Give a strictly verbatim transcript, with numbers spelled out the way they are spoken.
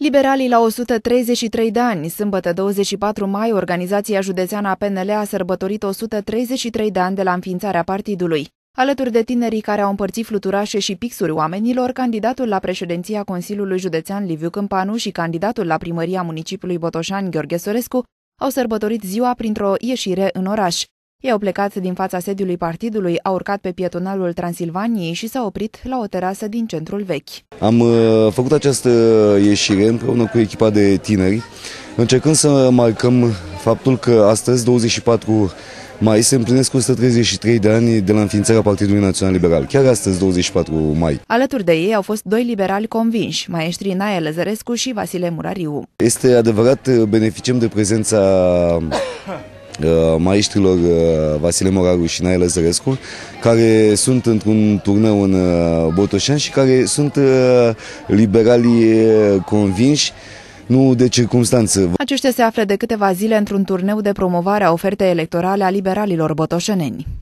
Liberalii la o sută treizeci și trei de ani. Sâmbătă douăzeci și patru mai, organizația județeană a P N L a sărbătorit o sută treizeci și trei de ani de la înființarea partidului. Alături de tinerii care au împărțit fluturașe și pixuri oamenilor, candidatul la președinția Consiliului Județean Liviu Câmpanu și candidatul la primăria municipiului Botoșani Gheorghe Sorescu au sărbătorit ziua printr-o ieșire în oraș. Ei au plecat din fața sediului partidului, au urcat pe pietonalul Transilvaniei și s-au oprit la o terasă din centrul vechi. Am uh, făcut această ieșire împreună cu echipa de tineri, încercând să marcăm faptul că astăzi, douăzeci și patru mai, se împlinesc o sută treizeci și trei de ani de la înființarea Partidului Național Liberal. Chiar astăzi, douăzeci și patru mai. Alături de ei au fost doi liberali convinși, maestrii Nae Lăzărescu și Vasile Murariu. Este adevărat, beneficiem de prezența maestrilor Vasile Murariu și Nae Lăzărescu, care sunt într-un turneu în Botoșani și care sunt liberali convinși, nu de circumstanță. Aceștia se află de câteva zile într-un turneu de promovare a ofertei electorale a liberalilor botoșăneni.